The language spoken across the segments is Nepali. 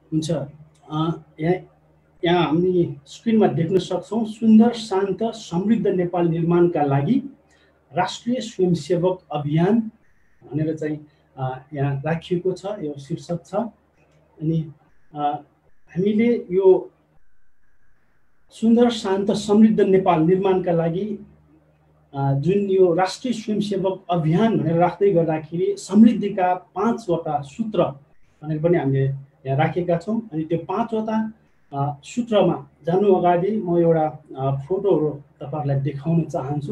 हुन्छ। यहाँ यहाँ हामी स्क्रिनमा देख्न सक्छौँ सुन्दर शान्त समृद्ध नेपाल निर्माणका लागि राष्ट्रिय स्वयंसेवक अभियान भनेर चाहिँ यहाँ राखिएको छ, यो शीर्षक छ। अनि हामीले यो सुन्दर शान्त समृद्ध नेपाल निर्माणका लागि जुन यो राष्ट्रिय स्वयंसेवक अभियान भनेर राख्दै गर्दाखेरि समृद्धिका 5वटा सूत्र भनेर पनि हामीले यहाँ राखेका छौँ। अनि त्यो 5वटा सूत्रमा जानु अगाडि म एउटा फोटोहरू तपाईहरुलाई देखाउन चाहन्छु।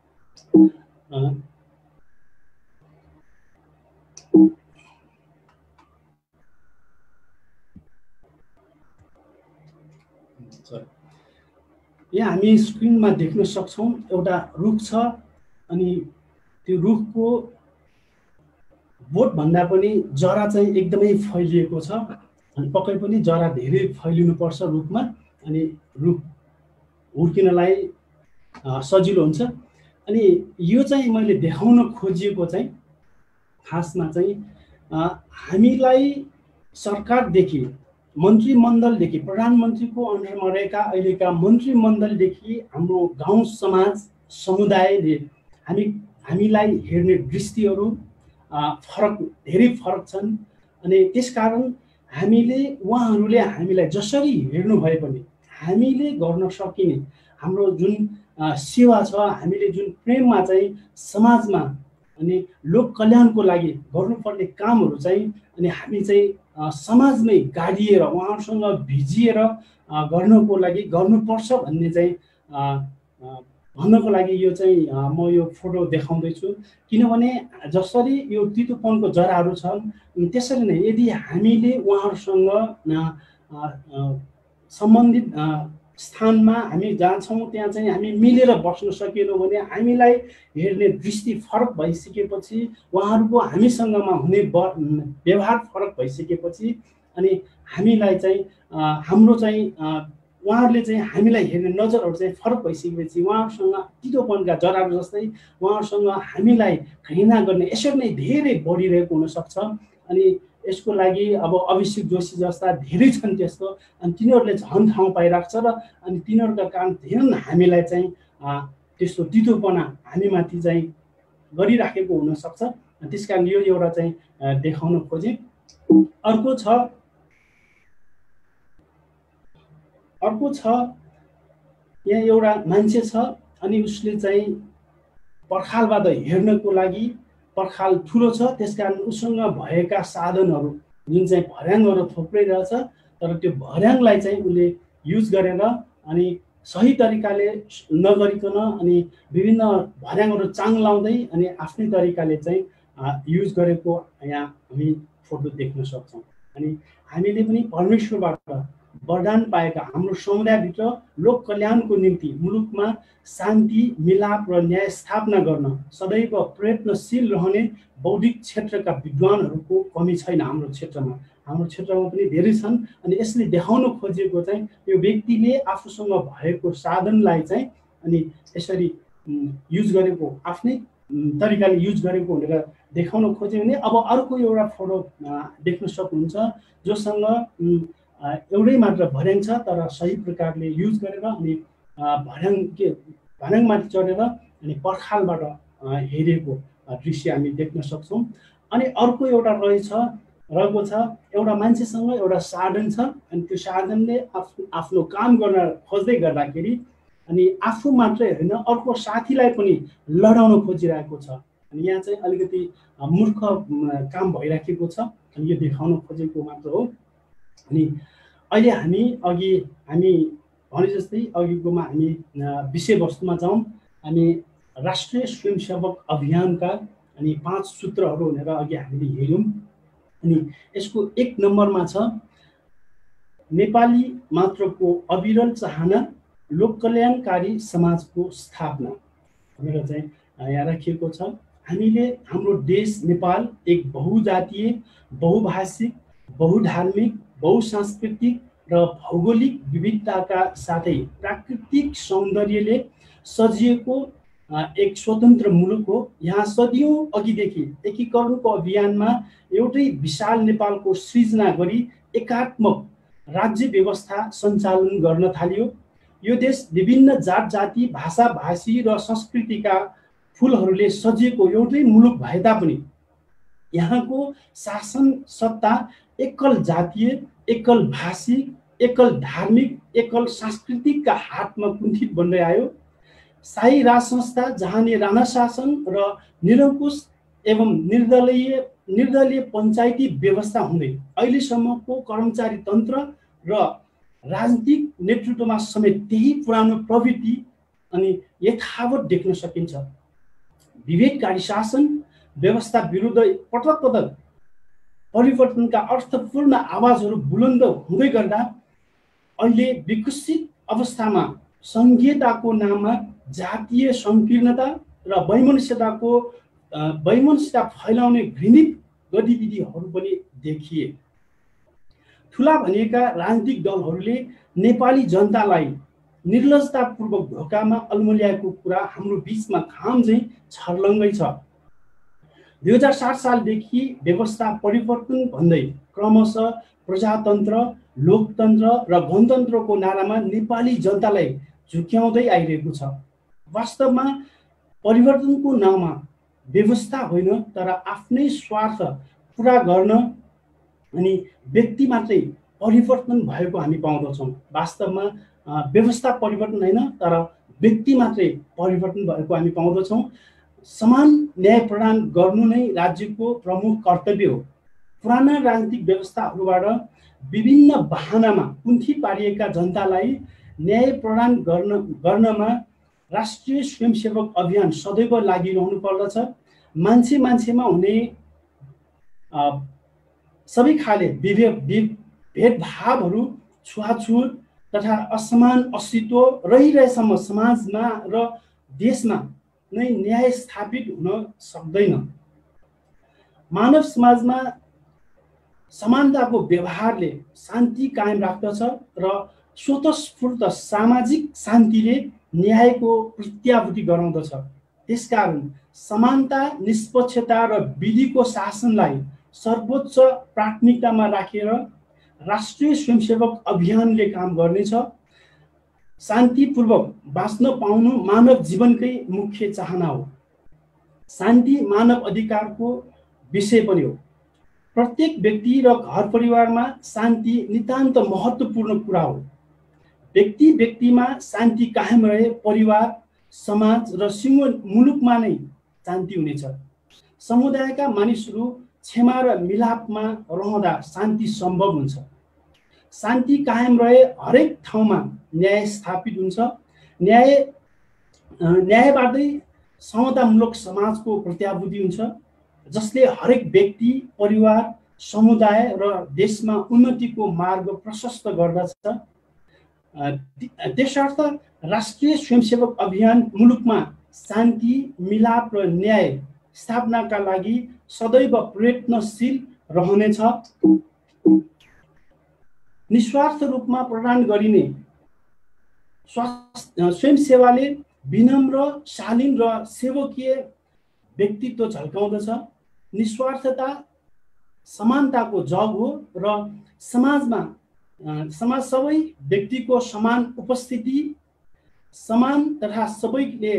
यहाँ हामी स्क्रिनमा देख्न सक्छौँ एउटा रुख छ, अनि त्यो रुखको बोट भन्दा पनि जरा चाहिँ एकदमै फैलिएको छ, अनि पक्कै पनि जरा धेरै फैलिनुपर्छ रुखमा, अनि रुख हुर्किनलाई सजिलो हुन्छ। अनि यो चाहिँ मैले देखाउन खोजिएको चाहिँ खासमा चाहिँ हामीलाई सरकारदेखि, मन्त्रीमण्डलदेखि, प्रधानमन्त्रीको अन्डरमा रहेका अहिलेका मन्त्रीमण्डलदेखि हाम्रो गाउँ समाज समुदायले हामीलाई हेर्ने दृष्टिहरू धेरै फरक छन्। अनि त्यसकारण हामीले उहाँहरूले हामीलाई जसरी हेर्नु भए पनि हामीले गर्न सकिने हाम्रो जुन सेवा छ, हामीले जुन प्रेममा चाहिँ समाजमा अनि लोक कल्याणको लागि गर्नुपर्ने कामहरू चाहिँ अनि हामी चाहिँ समाजमै गाडिएर उहाँहरूसँग भिजिएर गर्नको लागि गर्नुपर्छ भन्ने चाहिँ भन्नको लागि यो चाहिँ म यो फोटो देखाउँदैछु। किनभने जसरी यो तितोपनको जराहरू छन् त्यसरी नै यदि हामीले उहाँहरूसँग सम्बन्धित स्थानमा हामी जान्छौँ, त्यहाँ चाहिँ हामी मिलेर बस्न सकेनौँ भने हामीलाई हेर्ने दृष्टि फरक भइसकेपछि, उहाँहरूको हामीसँगमा हुने व्यवहार फरक भइसकेपछि अनि हामीलाई चाहिँ हाम्रो चाहिँ उहाँहरूले चाहिँ हामीलाई हेर्ने नजरहरू चाहिँ फरक भइसकेपछि उहाँहरूसँग तितोपनका जराहरू जस्तै उहाँहरूसँग हामीलाई घृणा गर्ने यसरी नै धेरै बढिरहेको हुनसक्छ। अनि यसको लागि अब अभिषेक जोशी जस्ता धेरै छन् त्यस्तो, अनि तिनीहरूले झन् ठाउँ पाइरहेको छ र अनि तिनीहरूका कारण धेरै हामीलाई चाहिँ त्यस्तो तितोपना हामीमाथि चाहिँ गरिराखेको हुनसक्छ। त्यस कारण यो एउटा चाहिँ देखाउन खोजेँ। अर्को छ यहाँ एउटा मान्छे छ, अनि उसले चाहिँ पर्खालबाट हेर्नको लागि, पर्खाल ठुलो छ त्यसकारण उसँग भएका साधनहरू जुन चाहिँ भर्याङहरू थुप्रै रहेछ, तर त्यो भर्याङलाई चाहिँ उसले युज गरेर अनि सही तरिकाले नगरिकन अनि विभिन्न भर्याङहरू चाङ लाउँदै अनि आफ्नै तरिकाले चाहिँ युज गरेको यहाँ हामी फोटो देख्न सक्छौँ। अनि हामीले पनि परमेश्वरबाट वरदान पाएका हाम्रो समुदायभित्र लोक कल्याणको निम्ति मुलुकमा शान्ति, मिलाप र न्याय स्थापना गर्न सदैव प्रयत्नशील रहने बौद्धिक क्षेत्रका विद्वानहरूको कमी छैन हाम्रो क्षेत्रमा। हाम्रो क्षेत्रमा पनि धेरै छन्। अनि यसले देखाउन खोजेको चाहिँ यो व्यक्तिले आफूसँग भएको साधनलाई चाहिँ अनि यसरी युज गरेको, आफ्नै तरिकाले युज गरेको भनेर देखाउन खोज्यो भने अब अर्को एउटा फोटो देख्न सक्नुहुन्छ जोसँग एउटै मात्र भर्याङ छ तर सही प्रकारले युज गरेर अनि भर्याङमाथि चढेर अनि पर्खालबाट हेरेको दृश्य हामी देख्न सक्छौँ। अनि अर्को एउटा रहेको छ एउटा मान्छेसँग एउटा साधन छ, अनि त्यो साधनले आफ्नो काम गर्न खोज्दै गर्दाखेरि अनि आफू मात्रै होइन अर्को साथीलाई पनि लडाउन खोजिरहेको छ। अनि यहाँ चाहिँ अलिकति मूर्ख काम भइराखेको छ, अनि यो देखाउन खोजेको मात्र हो। अनि अहिले हामी भने जस्तै अघिकोमा हामी विषयवस्तुमा जाउँ। हामी राष्ट्रिय स्वयंसेवक अभियानका अनि 5 सूत्रहरू भनेर अघि हामीले हेऱ्यौँ। अनि यसको 1 नम्बरमा छ नेपाली मात्रको अविरल चाहना, लोक कल्याणकारी समाजको स्थापना भनेर चाहिँ यहाँ राखिएको छ। हामीले हाम्रो देश नेपाल एक बहुजातीय, बहुभाषिक, बहुधार्मिक, बहुसांस्कृतिक र भौगोलिक विविधताका साथै प्राकृतिक सौन्दर्यले सजिएको एक स्वतन्त्र मुलुक हो। यहाँ सदियौँ अघिदेखि एकीकरणको अभियानमा एउटै विशाल नेपालको सृजना गरी एकात्मक राज्य व्यवस्था सञ्चालन गर्न थालियो। यो देश विभिन्न जात जाति भाषा भाषी र संस्कृतिका फुलहरूले सजिएको एउटै मुलुक भए तापनि यहाँको शासन सत्ता एकल जातीय, एकल भाषिक, एकल धार्मिक, एकल सांस्कृतिकका हातमा कुण्ठित बन्दै आयो। शाही राज संस्था जहाँले राणा शासन र निरङ्कुश एवं निर्दलीय पञ्चायती व्यवस्था हुँदै अहिलेसम्मको कर्मचारी तन्त्र र राजनीतिक नेतृत्वमा समेत त्यही पुरानो प्रवृत्ति अनि यथावत देख्न सकिन्छ। विवेककारी शासन व्यवस्था विरुद्ध पटक पटक परिवर्तनका अर्थपूर्ण आवाजहरू बुलन्द हुँदै गर्दा अहिले विकसित अवस्थामा सङ्घीयताको नाममा जातीय सङ्कीर्णता र वैमनस्यता फैलाउने घृणित गतिविधिहरू पनि देखिए। ठुला भनिएका राजनीतिक दलहरूले नेपाली जनतालाई निर्लजतापूर्वक धोकामा अल्मल्याएको कुरा हाम्रो बिचमा घाम झैँ छर्लङ्गै छ। 2060 सालदेखि व्यवस्था परिवर्तन भन्दै क्रमशः प्रजातन्त्र, लोकतन्त्र र गणतन्त्रको नारामा नेपाली जनतालाई झुक्याउँदै आइरहेको छ। वास्तवमा परिवर्तनको नाममा व्यवस्था होइन तर आफ्नै स्वार्थ पुरा गर्न अनि व्यक्ति मात्रै परिवर्तन भएको हामी पाउँदछौँ। वास्तवमा व्यवस्था परिवर्तन होइन तर व्यक्ति मात्रै परिवर्तन भएको हामी पाउँदछौँ। समान न्याय प्रदान गर्नु नै राज्यको प्रमुख कर्तव्य हो। पुराना राजनीतिक व्यवस्थाहरूबाट विभिन्न बहानामा कुण्ठित पारिएका जनतालाई न्याय प्रदान गर्नमा राष्ट्रिय स्वयंसेवक अभियान सदैव लागिरहनु पर्दछ। मान्छेमा हुने सबै खाले भेदभावहरू, छुवाछुत तथा असमान अस्तित्व रहिरहेसम्म समाजमा र देशमा नै न्याय स्थापित हुन सक्दैन। मानव समाजमा समानताको व्यवहारले शान्ति कायम राख्दछ र स्वतस्फूर्त सामाजिक शान्तिले न्यायको प्रत्याभूति गराउँदछ। त्यसकारण समानता, निष्पक्षता र विधिको शासनलाई सर्वोच्च प्राथमिकतामा राखेर राष्ट्रिय स्वयंसेवक अभियानले काम गर्नेछ। शान्तिपूर्वक बाँच्न पाउनु मानव जीवनकै मुख्य चाहना हो। शान्ति मानव अधिकारको विषय पनि हो। प्रत्येक व्यक्ति र घर परिवारमा शान्ति नितान्त महत्त्वपूर्ण कुरा हो। व्यक्ति व्यक्तिमा शान्ति कायम रहे परिवार, समाज र सिङ्गो मुलुकमा नै शान्ति हुनेछ। समुदायका मानिसहरू क्षमा र मिलापमा रहँदा शान्ति सम्भव हुन्छ। शान्ति कायम रहे हरेक ठाउँमा न्याय स्थापित हुन्छ। न्यायबाटै समतामूलक समाजको प्रत्याभूति हुन्छ जसले हरेक व्यक्ति, परिवार, समुदाय र देशमा उन्नतिको मार्ग प्रशस्त गर्दछ। त्यसर्थ राष्ट्रिय स्वयंसेवक अभियान मुलुकमा शान्ति, मिलाप र न्याय स्थापनाका लागि सदैव प्रयत्नशील रहनेछ। निस्वार्थ रूपमा प्रदान गरिने स्वयंसेवाले विनम्र, शालीन र सेवकीय व्यक्तित्व झल्काउँदछ। निस्वार्थता समानताको जग हो र समाज सबै व्यक्तिको समान उपस्थिति, समान तथा सबैले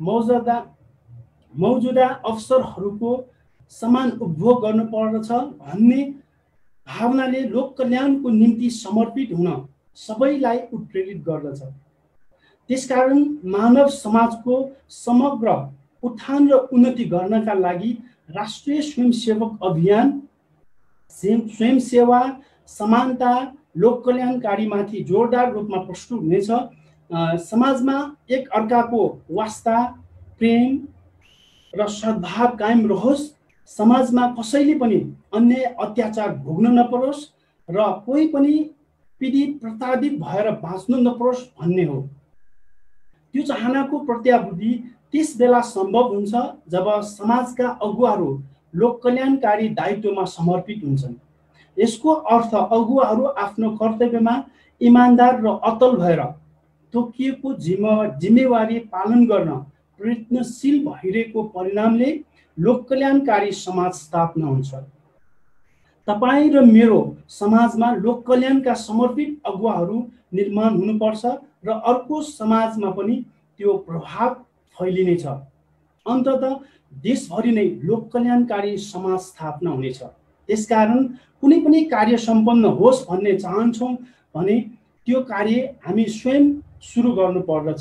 मौजुदा अवसरहरूको समान उपभोग गर्नुपर्दछ भन्ने भावनाले लोक कल्याणको निम्ति समर्पित हुन सबैलाई उत्प्रेरित गर्दछ। त्यसकारण मानव समाजको समग्र उत्थान र उन्नति गर्नका लागि राष्ट्रिय स्वयंसेवक अभियान स्वयंसेवा, समानता, लोक कल्याणकारीमाथि जोरदार रूपमा प्रस्तुत हुनेछ। समाजमा एक अर्काको वास्ता, प्रेम र सद्भाव कायम रहोस्। समाजमा कसैले पनि अन्याय अत्याचार भोग्न नपरोस् र कोही पनि पीडित प्रताडित भएर बाँच्नु नपरोस् भन्ने हो। त्यो चाहनाको प्रत्याभूति त्यस बेला सम्भव हुन्छ जब समाजका अगुवाहरू लोक कल्याणकारी दायित्वमा समर्पित हुन्छन्। यसको अर्थ अगुवाहरू आफ्नो कर्तव्यमा इमान्दार र अटल भएर तोकिएको जिम्मेवारी पालन गर्न प्रयत्नशील भइरहेको परिणामले लोककल्याणकारी समाज स्थापना हुन्छ। तपाईँ र मेरो समाजमा लोककल्याणका समर्पित अगुवाहरू निर्माण हुनुपर्छ र अर्को समाजमा पनि त्यो प्रभाव फैलिनेछ। अन्ततः देशभरि नै लोककल्याणकारी समाज स्थापना हुनेछ। त्यसकारण कुनै पनि कार्य सम्पन्न होस् भन्ने चाहन्छौँ भने त्यो कार्य हामी स्वयं सुरु गर्नु पर्दछ।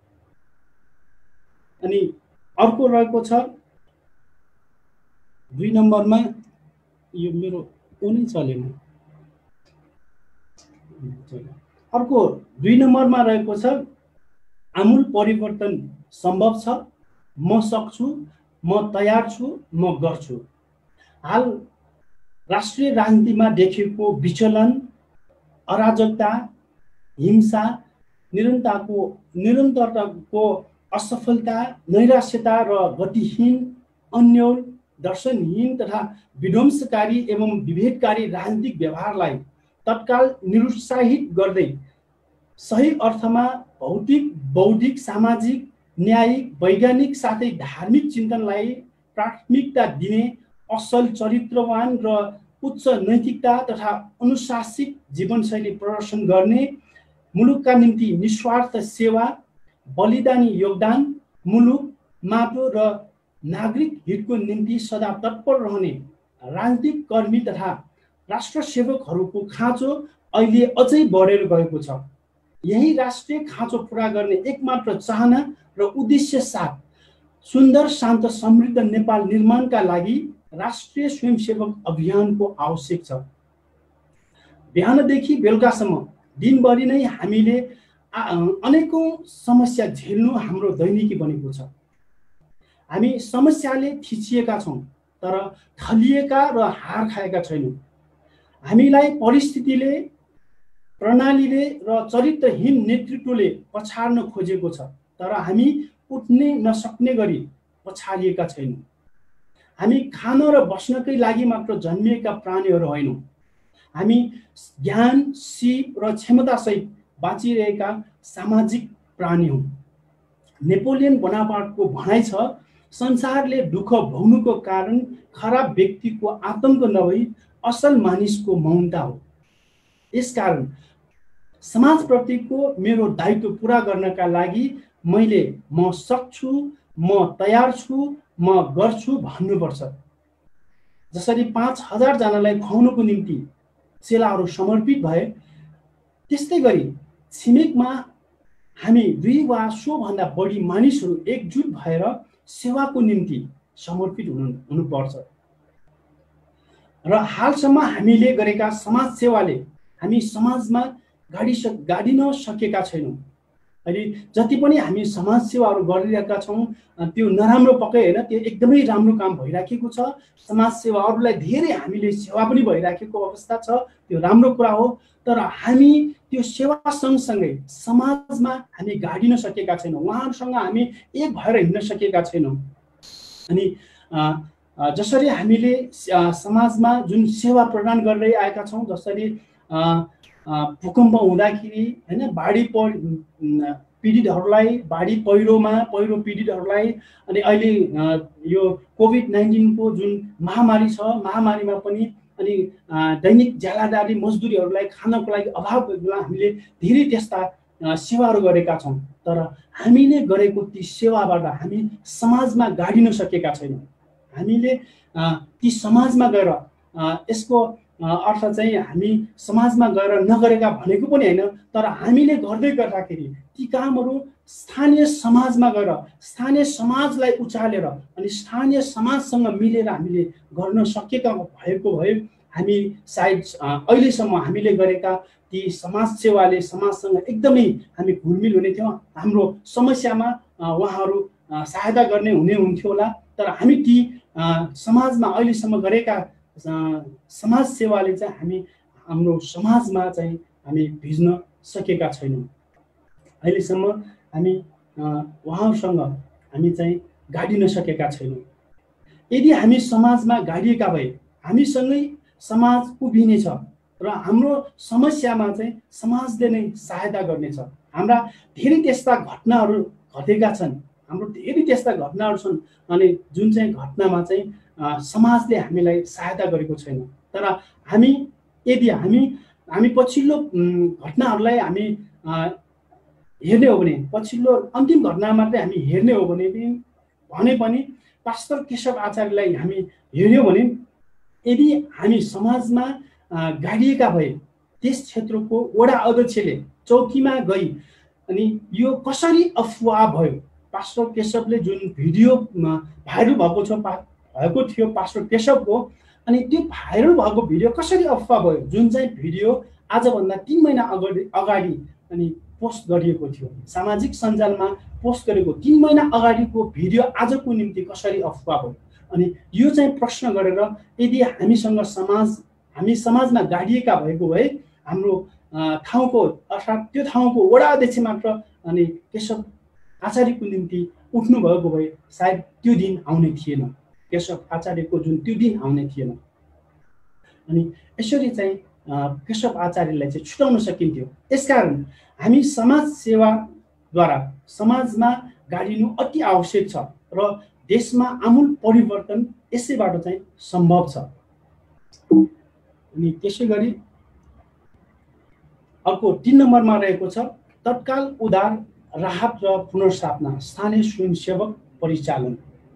अनि अर्को रहेको छ 2 नम्बरमा, यो मेरो कुनै चलेन। अर्को 2 नम्बरमा रहेको छ आमूल परिवर्तन सम्भव छ, म सक्छु, म तयार छु, म गर्छु। हाल राष्ट्रिय राजनीतिमा देखिएको विचलन, अराजकता, हिंसा, निरन्तरताको असफलता, नैराश्यता र गतिहीन, अन्यल, दर्शनहीन तथा विध्वंसकारी एवं विभेदकारी राजनीतिक व्यवहारलाई तत्काल निरुत्साहित गर्दै सही अर्थमा भौतिक, बौद्धिक, सामाजिक, न्यायिक, वैज्ञानिक साथै धार्मिक चिन्तनलाई प्राथमिकता दिने, असल चरित्रवान र उच्च नैतिकता तथा अनुशासित जीवनशैली प्रदर्शन गर्ने, मुलुकका निम्ति निस्वार्थ सेवा, बलिदानी योगदान, मुलुक, माटो र नागरिक हितको निम्ति सदा तत्पर रहने राजनीतिक कर्मी तथा राष्ट्र सेवकहरूको खाँचो अहिले अझै बढेर गएको छ। यही राष्ट्रिय खाँचो पूरा गर्ने एकमात्र चाहना र उद्देश्य साथ सुन्दर, शान्त, समृद्ध नेपाल निर्माणका लागि राष्ट्रिय स्वयंसेवक अभियानको आवश्यक छ। बिहानदेखि बेलुकासम्म दिनभरि नै हामीले अनेकौं समस्या झेल्नु हाम्रो दैनिकी बनेको छ। हामी समस्याले थिचिएका छौँ तर थलिएका र हार खाएका छैनौँ। हामीलाई परिस्थितिले, प्रणालीले र चरित्रहीन नेतृत्वले पछाड्न खोजेको छ तर हामी उठ्ने नसक्ने गरी पछाडिएका छैनौँ। हामी खान र बस्नकै लागि मात्र जन्मिएका प्राणीहरू होइनौँ। हामी ज्ञान, सिप र क्षमतासहित बाँचिरहेका सामाजिक प्राणी हौँ। नेपोलियन बोनापार्टको भनाइ छ, संसारले दुःख भोग्नुको कारण खराब व्यक्तिको आतंक नभई असल मानिसको मौनता हो। यसकारण समाजप्रतिको मेरो दायित्व पूरा गर्नका लागि मैले म सक्छु, म तयार छु, म गर्छु भन्नुपर्छ। जसरी 5000 जनालाई खुवाउनको निम्ति चेलाहरू समर्पित भए, त्यस्तै गरी छिमेकमा हामी 2 वा सोभन्दा बढी मानिसहरू एकजुट भएर सेवाको निम्ति समर्पित हुनुपर्छ। र हालसम्म हामीले गरेका समाज सेवाले हामी समाजमा गाडिन सकेका छैनौँ। अहिले जति पनि हामी समाज सेवाहरू गरिरहेका छौँ त्यो नराम्रो पक्कै होइन, त्यो एकदमै राम्रो काम भइराखेको छ। समाज सेवाहरूलाई धेरै हामीले सेवा पनि भइराखेको अवस्था छ, त्यो राम्रो कुरा हो। तर हामी त्यो सेवा सँगसँगै समाजमा हामी गाडिन सकेका छैनौँ, उहाँहरूसँग हामी एक भएर हिँड्न सकेका छैनौँ। अनि जसरी हामीले समाजमा जुन सेवा प्रदान गर्दै आएका छौँ, जसरी भूकम्प हुँदाखेरि हैन, बाढी पीडितहरूलाई, बाढी पहिरो पीडितहरूलाई, अनि अहिले यो कोभिड-19 को जुन महामारी छ, महामारीमा पनि अनि दैनिक ज्यालादारी मजदुरीहरूलाई खानको लागि अभाव भएको बेला हामीले धेरै त्यस्ता सेवाहरू गरेका छौँ। तर हामीले गरेको ती सेवाबाट हामी समाजमा गाडिन सकेका छैनौँ। हामीले ती समाजमा गएर यसको अर्थ चाहिँ हामी समाजमा गएर नगरेका भनेको पनि होइन, तर हामीले गर्दै गर्दाखेरि ती कामहरू स्थानीय समाजमा गएर स्थानीय समाजलाई उचालेर अनि स्थानीय समाजसँग मिलेर हामीले गर्न सकेका भएको भए हामी सायद अहिलेसम्म हामीले गरेका ती समाज सेवाले समाजसँग एकदमै हामी घुलमिल हुने थियौँ। हाम्रो समस्यामा उहाँहरू सहायता गर्ने हुन्थ्यो होला। तर हामी ती समाजमा अहिलेसम्म गरेका समाज सेवाले चाहिँ हाम्रो समाजमा चाहिँ हामी भिज्न सकेका छैनौँ। अहिलेसम्म हामी उहाँहरूसँग हामी चाहिँ गाडिन सकेका छैनौँ। यदि हामी समाजमा गाडिएका भए हामीसँगै समाज उभिनेछ र हाम्रो समस्यामा चाहिँ समाजले नै सहायता गर्नेछ। हाम्रा धेरै त्यस्ता घटनाहरू घटेका छन् हाम्रो धेरै त्यस्ता घटनाहरू छन् अनि जुन चाहिँ घटनामा चाहिँ समाजले हामीलाई सहायता गरेको छैन। तर हामी यदि हामी पछिल्लो घटनाहरूलाई हामी हेर्ने हो भने, पछिल्लो अन्तिम घटना मात्रै हामी हेर्ने हो भने पनि पास्टर केशव आचार्यलाई हामी हेर्यौँ भने यदि हामी समाजमा गाडिएका भए त्यस क्षेत्रको वडा अध्यक्षले चौकीमा गई अनि यो कसरी अफवाह भयो, पास्टर केशवले जुन भिडियो भाइरल भएको थियो पास्टर केशवको, अनि त्यो भाइरल भएको भिडियो कसरी अफवाह भयो, जुन चाहिँ भिडियो आजभन्दा 3 महिना अगाडि अनि पोस्ट गरिएको थियो, सामाजिक सञ्जालमा पोस्ट गरेको 3 महिना अगाडिको भिडियो आजको निम्ति कसरी अफवाह भयो। अनि यो चाहिँ प्रश्न गरेर यदि हामी समाजमा गाडिएका भएको भए हाम्रो ठाउँको अर्थात् त्यो ठाउँको वडा अध्यक्ष मात्र अनि केशव आचार्यको निम्ति उठ्नु भएको भए सायद त्यो दिन आउने थिएन, केशव आचार्यको जुन त्यो दिन आउने थिएन। अनि यसरी चाहिँ केशव आचार्यलाई चाहिँ छुटाउन सकिन्थ्यो। यसकारण हामी समाज सेवाद्वारा समाजमा गाडिनु अति आवश्यक छ र देशमा आमूल परिवर्तन यसैबाट चाहिँ सम्भव छ। अनि त्यसै गरी अर्को 3 नम्बरमा रहेको छ तत्काल उद्धार, राहत र पुनर्स्थापना, स्थानीय स्वयंसेवक परिचालन।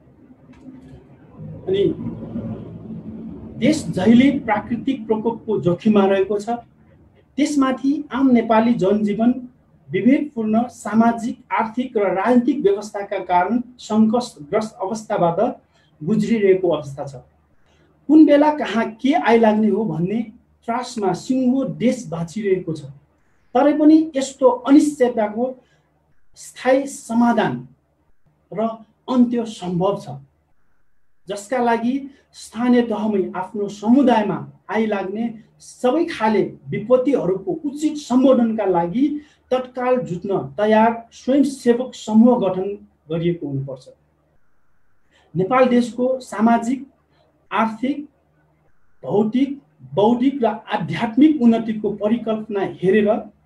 अनि देश जहिले प्राकृतिक प्रकोपको जोखिममा रहेको छ, त्यसमाथि आम नेपाली जनजीवन विभेदपूर्ण सामाजिक, आर्थिक र राजनीतिक व्यवस्थाका कारण सङ्कटग्रस्त अवस्थाबाट गुज्रिरहेको अवस्था छ। कुन बेला कहाँ के आइलाग्ने हो भन्ने त्रासमा सिङ्गो देश बाँचिरहेको छ। तरै पनि यस्तो अनिश्चयताको स्थायी समाधान र अन्त्य सम्भव छ, जसका लागि स्थानीय तहमै आफ्नो समुदायमा आइलाग्ने सबै खाले विपत्तिहरूको उचित सम्बोधनका लागि तत्काल जुट्न तयार स्वयंसेवक समूह गठन गरिएको हुनुपर्छ। नेपाल देशको सामाजिक, आर्थिक, भौतिक, बौद्धिक र आध्यात्मिक उन्नतिको परिकल्पना हेरेर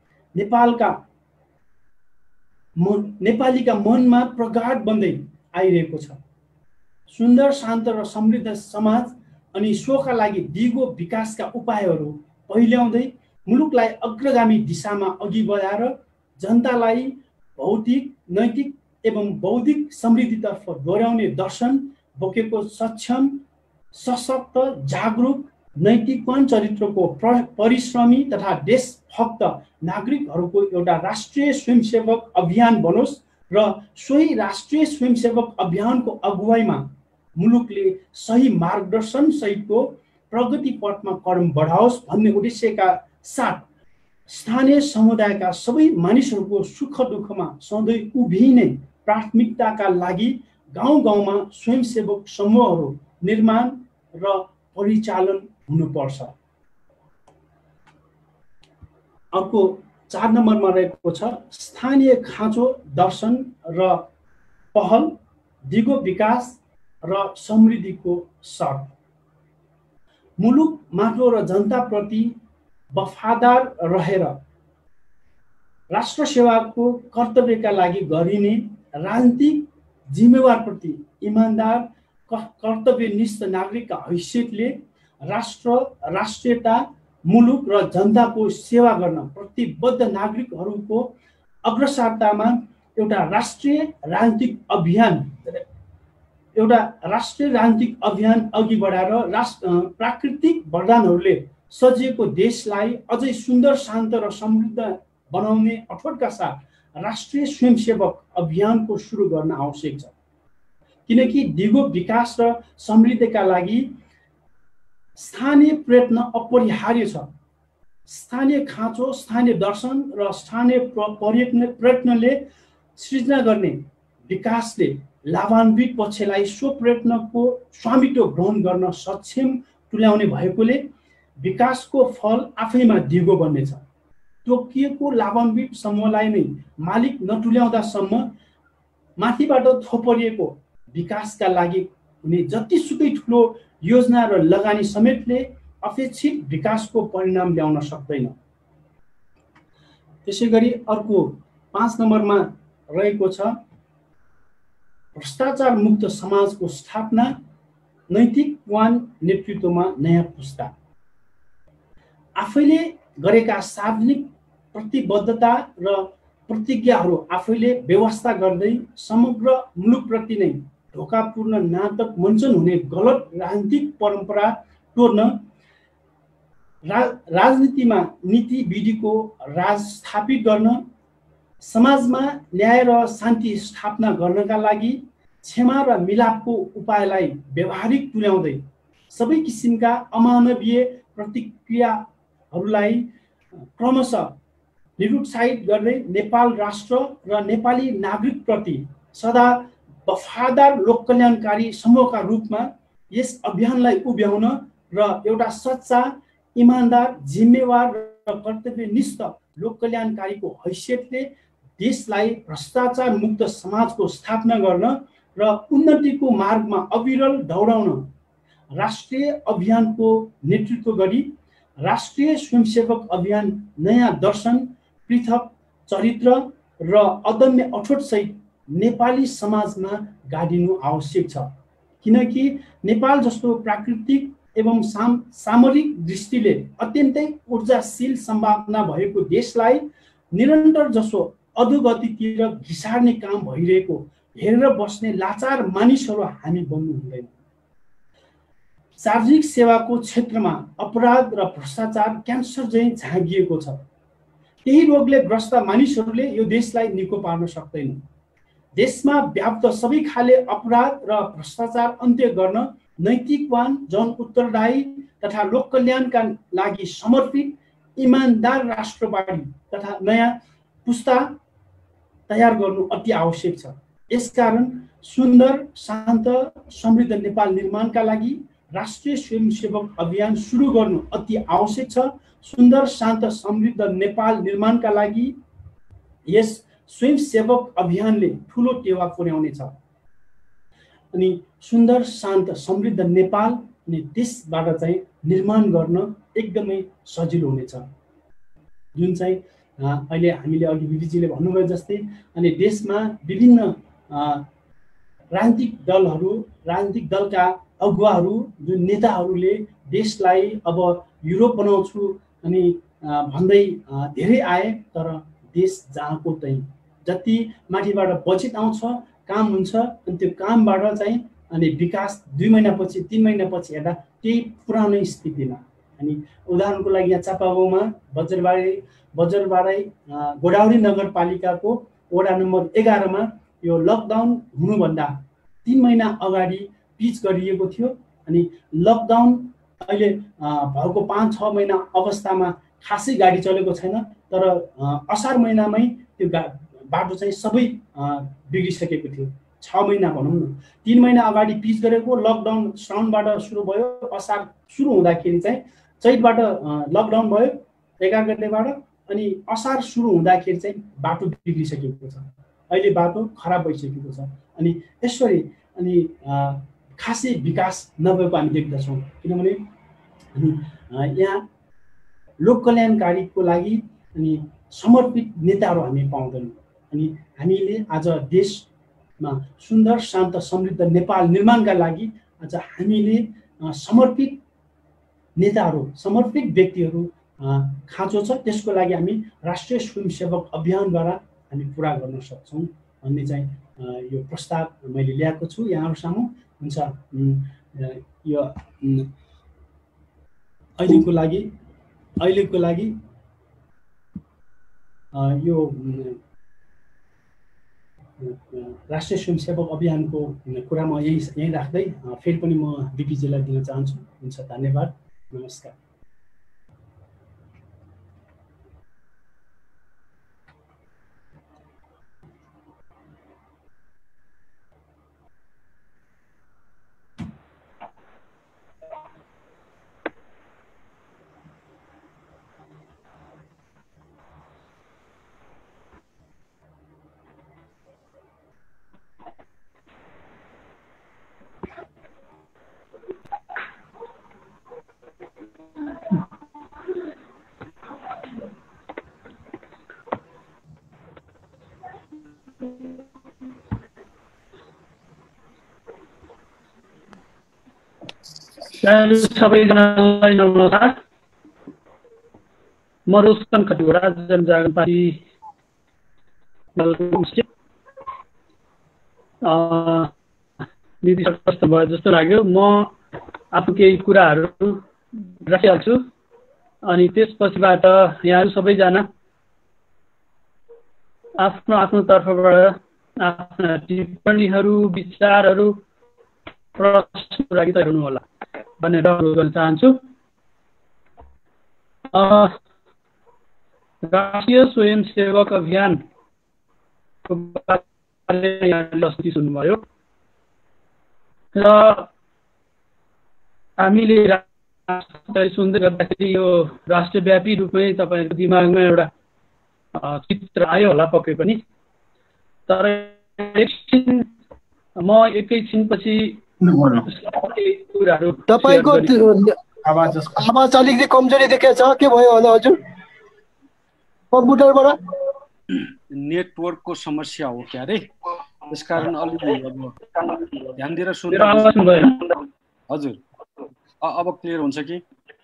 नेपालीका मनमा प्रगाढ बन्दै आइरहेको छ। सुन्दर, शान्त र समृद्ध समाज अनि सोका लागि दिगो विकासका उपायहरू पहिल्याउँदै मुलुकलाई अग्रगामी दिशामा अघि बढाएर जनतालाई भौतिक, नैतिक एवं बौद्धिक समृद्धितर्फ डोर्याउने दर्शन बोकेको सक्षम, सशक्त, जागरुक, नैतिकवान चरित्रको परिश्रमी तथा देशभक्त नागरिकहरूको एउटा राष्ट्रिय स्वयंसेवक अभियान बनोस् र सोही राष्ट्रिय स्वयंसेवक अभियानको अगुवाईमा मुलुकले सही मार्गदर्शन सहितको प्रगति पथमा कदम बढाओस् भन्ने उद्देश्यका साथ स्थानीय समुदायका सबै मानिसहरूको सुख दुःखमा सधैँ उभिने प्राथमिकताका लागि गाउँ गाउँमा स्वयंसेवक समूहहरू निर्माण र परिचालन हुनुपर्छ। अर्को 4 नम्बरमा रहेको छ स्थानीय खाँचो, दर्शन र पहल, दिगो विकास र समृद्धिको शर्त। मुलुक, माटो र जनताप्रति वफादार रहेर राष्ट्र सेवाको कर्तव्यका लागि गरिने राजनीतिक जिम्मेवारप्रति इमान्दार कर्तव्यनिष्ठ नागरिकका हैसियतले राष्ट्र, राष्ट्रियता, मुलुक र जनताको सेवा गर्न प्रतिबद्ध नागरिकहरूको अग्रसरतामा एउटा राष्ट्रिय राजनीतिक अभियान अघि बढाएर प्राकृतिक वरदानहरूले सजिएको देशलाई अझै सुन्दर, शान्त र समृद्ध बनाउने अठोटका साथ राष्ट्रिय स्वयंसेवक अभियानको सुरु गर्न आवश्यक छ। किनकि दिगो विकास र समृद्धिका लागि स्थानीय प्रयत्न अपरिहार्य छ। स्थानीय खाँचो, स्थानीय दर्शन र स्थानीय प्रयत्नले सृजना गर्ने विकासले लाभान्वित पक्षलाई सो प्रयत्नको स्वामित्व ग्रहण गर्न सक्षम तुल्याउने भएकोले विकासको फल आफैमा दिगो बन्नेछ। तोकिएको लाभान्वित समूहलाई नै मालिक नतुल्याउँदासम्म माथिबाट थोपरिएको विकासका लागि हुने जतिसुकै ठुलो योजना र लगानी समेतले अपेक्षित विकासको परिणाम ल्याउन सक्दैन। त्यसै गरी अर्को 5 नम्बरमा रहेको छ भ्रष्टाचार मुक्त समाजको स्थापना, नैतिकवान नेतृत्वमा नयाँ पुस्ता। आफैले गरेका सार्वजनिक प्रतिबद्धता र प्रतिज्ञाहरू आफैले व्यवस्था गर्दै समग्र मुलुकप्रति नै ढोकापूर्ण नाटक मञ्चन हुने गलत राजनीतिक परम्परा तोड्न, राजनीतिमा नीति विधिको राज स्थापित गर्न, समाजमा न्याय र शान्ति स्थापना गर्नका लागि क्षमा र मिलापको उपायलाई व्यवहारिक तुल्याउँदै सबै किसिमका अमानवीय प्रतिक्रियाहरूलाई क्रमशः निरुत्साहित गर्दै नेपाल राष्ट्र र नेपाली नागरिकप्रति सदा वफादार लोककल्याणकारी समूहका रूपमा यस अभियानलाई उभ्याउन र एउटा सच्चा, इमानदार, जिम्मेवार र कर्तव्यनिष्ठ लोककल्याणकारीको हैसियतले देशलाई भ्रष्टाचार मुक्त समाजको स्थापना गर्न र उन्नतिको मार्गमा अविरल दौडाउन राष्ट्रिय अभियानको नेतृत्व गरी राष्ट्रिय स्वयंसेवक अभियान नयाँ दर्शन, पृथक चरित्र र अदम्य अठोटसहित नेपाली समाजमा गाडिनु आवश्यक छ। किनकि नेपाल जस्तो प्राकृतिक एवं सामरिक दृष्टिले अत्यन्तै ऊर्जाशील सम्भावना भएको देशलाई निरन्तर जसो अधोगतितिर घिसार्ने काम भइरहेको हेरेर बस्ने लाचार मानिसहरू हामी बन्नु हुँदैन। सार्वजनिक सेवाको क्षेत्रमा अपराध र भ्रष्टाचार क्यान्सर झैँ झाँगिएको छ। यही रोगले ग्रस्त मानिसहरूले यो देशलाई निको पार्न सक्दैन। देशमा व्याप्त सबै खाले अपराध र भ्रष्टाचार अन्त्य गर्न नैतिकवान, जन उत्तरदायी तथा लोककल्याणका लागि समर्पित इमानदार राष्ट्रवादी तथा नयाँ पुस्ता तयार गर्नु अति आवश्यक छ। यसकारण सुन्दर, शान्त, समृद्ध नेपाल निर्माणका लागि राष्ट्रिय स्वयंसेवक अभियान सुरु गर्नु अति आवश्यक छ। सुन्दर, शान्त, समृद्ध नेपाल निर्माणका लागि यस स्वयंसेवक अभियानले ठुलो टेवा पुर्याउनेछ। अनि सुन्दर, शान्त, समृद्ध नेपाल अनि त्यसबाट चाहिँ निर्माण गर्न एकदमै सजिलो हुनेछ। जुन चाहिँ अहिले हामीले अघि बिपीजीले भन्नुभयो जस्तै अनि देशमा विभिन्न राजनीतिक दलका अगुवाहरू, जुन नेताहरूले देशलाई अब युरोप बनाउँछु अनि भन्दै धेरै आए, तर देश जहाँको त्यही जति माथिबाट बजेट आउँछ, काम हुन्छ, अनि त्यो कामबाट चाहिँ अनि विकास 2 महिनापछि 3 महिनापछि हेर्दा त्यही पुरानै स्थितिमा। अनि उदाहरणको लागि यहाँ चापागाउँमा बजरबारै गोडाउरी नगरपालिकाको वडा नम्बर 11 मा यो लकडाउन हुनुभन्दा 3 महिना अगाडि पिच गरिएको थियो। अनि लकडाउन अहिले भएको 5-6 महिना अवस्थामा खासै गाडी चलेको छैन, तर असार महिनामै त्यो बाटो चाहिँ सबै बिग्रिसकेको थियो। 6 महिना भनौँ न, 3 महिना अगाडि पिच गरेको, लकडाउन श्रावणबाट सुरु भयो, असार सुरु हुँदाखेरि चाहिँ चैतबाट लकडाउन भयो 11 गतेबाट, अनि असार सुरु हुँदाखेरि चाहिँ बाटो बिग्रिसकेको छ। अहिले बाटो खराब भइसकेको छ। अनि यसरी अनि खासै विकास नभएको हामी देख्दछौँ। किनभने यहाँ लोक कल्याणकारीको लागि अनि समर्पित नेताहरू हामी पाउँदैनौँ। अनि हामीले आज देशमा सुन्दर, शान्त, समृद्ध नेपाल निर्माणका लागि आज हामीले समर्पित नेताहरू, समर्पित व्यक्तिहरू खाँचो छ। त्यसको लागि हामी राष्ट्रिय स्वयंसेवक अभियानद्वारा हामी पुरा गर्न सक्छौँ भन्ने चाहिँ यो प्रस्ताव मैले ल्याएको छु यहाँहरू सामु। हुन्छ, यो अहिलेको लागि यो राष्ट्रिय स्वयंसेवक अभियानको कुरा म यही राख्दै फेरि पनि म बिपीजीलाई दिन चाहन्छु। हुन्छ, धन्यवाद, नमस्कार। सबैजनालाई नमस्कार। म रोशन खतिवडा जनजागरण पार्टी कस्तो भयो जस्तो लाग्यो। म आफ्नो केही कुराहरू राखिहाल्छु अनि त्यसपछिबाट यहाँहरू सबैजना आफ्नो आफ्नो तर्फबाट आफ्ना टिप्पणीहरू विचारहरू प्रश्नको लागि तयार हुनुहोला भनेर अनुरोध गर्न चाहन्छु। राष्ट्रिय स्वयंसेवक अभियानको बारेमा सुन्नुभयो र हामीले सुन्दै गर्दाखेरि यो राष्ट्रव्यापी रूपमै तपाईँको दिमागमा एउटा चित्र आयो होला पक्कै पनि। तर म एकैछिनपछि कुराहरू तपाईको आवाज अलिकति कमजोरी देखेछ, के भयो होला हजुर? कम्प्युटरबाट नेटवर्कको समस्या हो क्या रे, त्यसकारण अलि ध्यान दिएर सुन्नु। हजुर अब क्लियर हुन्छ कि?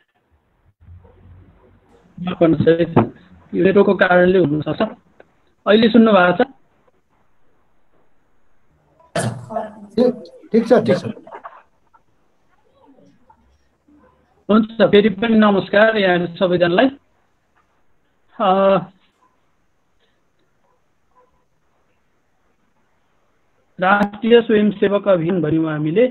नेटवर्कको कारणले हुनसक्छ। अहिले सुन्नु भएको छ? ठीक छ। हुन्छ, फेरि पनि नमस्कार यहाँ सबैजनालाई। राष्ट्रिय स्वयंसेवक अभियान भन्यौँ हामीले,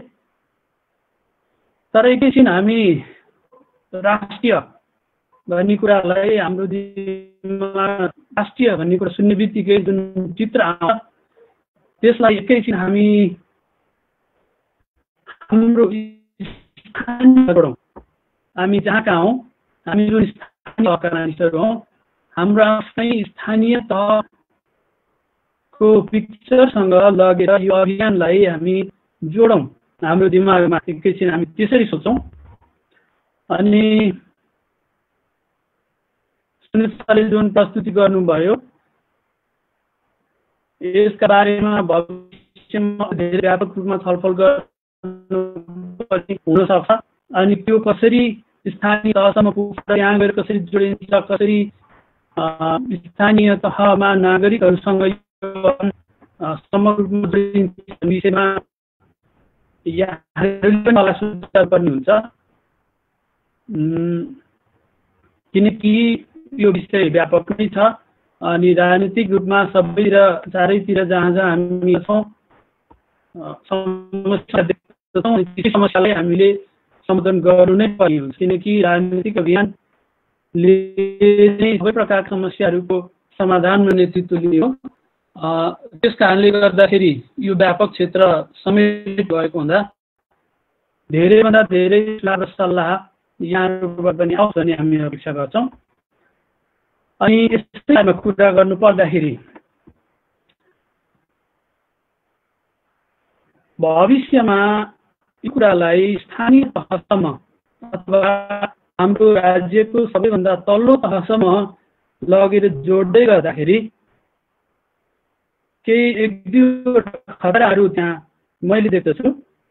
तर एकैछिन हामी राष्ट्रिय भन्ने कुरालाई हाम्रो दिमागमा राष्ट्रिय भन्ने कुरा सुन्ने बित्तिकै जुन चित्र आउँछ त्यसलाई एकैछिन हामी हाम्रो स्थानीय, हामी जहाँ कहाँ हौँ, हामी जुन स्थानीय तहका मानिसहरू हौँ, हाम्रो आफ्नै स्थानीय तहको पिक्चरसँग लगेर यो अभियानलाई हामी जोडौँ। हाम्रो दिमागमा एकैछिन हामी त्यसरी सोचौँ। अनि सुनिताले जुन प्रस्तुति गर्नुभयो यसका बारेमा भविष्यमा धेरै व्यापक रूपमा छलफल गर्नुपर्ने हुनसक्छ। अनि त्यो कसरी स्थानीय तहसम्म पुग्छ, यहाँ गएर कसरी जोडिन्छ, कसरी स्थानीय तहमा नागरिकहरूसँग समग्र रूपमा जोडिन्छ विषयमा यहाँहरूले पनि मलाई सुझाव पर्ने हुन्छ, किनकि यो विषय व्यापक नै छ। अनि राजनीतिक रूपमा सबै र चारैतिर जहाँ जहाँ हामी छौँ समस्या देख्छौँ, ती समस्यालाई हामीले सम्बोधन गर्नु नै पर्ने हुन्छ, किनकि राजनीतिक अभियानले नै सबै प्रकारका समस्याहरूको समाधानमा नेतृत्व लियो। त्यस कारणले गर्दाखेरि यो व्यापक क्षेत्र समेत भएको हुँदा धेरैभन्दा धेरै सुझाव र सल्लाह यहाँहरूबाट पनि आउँछ भन्ने हामी अपेक्षा गर्छौँ। अनि यसैमा कुरा गर्नु पर्दाखेरि भविष्यमा यो कुरालाई स्थानीय तहसम्म अथवा हाम्रो राज्यको सबैभन्दा तल्लो तहसम्म लगेर जोड्दै गर्दाखेरि केही एक दुईवटा खतराहरू त्यहाँ मैले देख्दछु।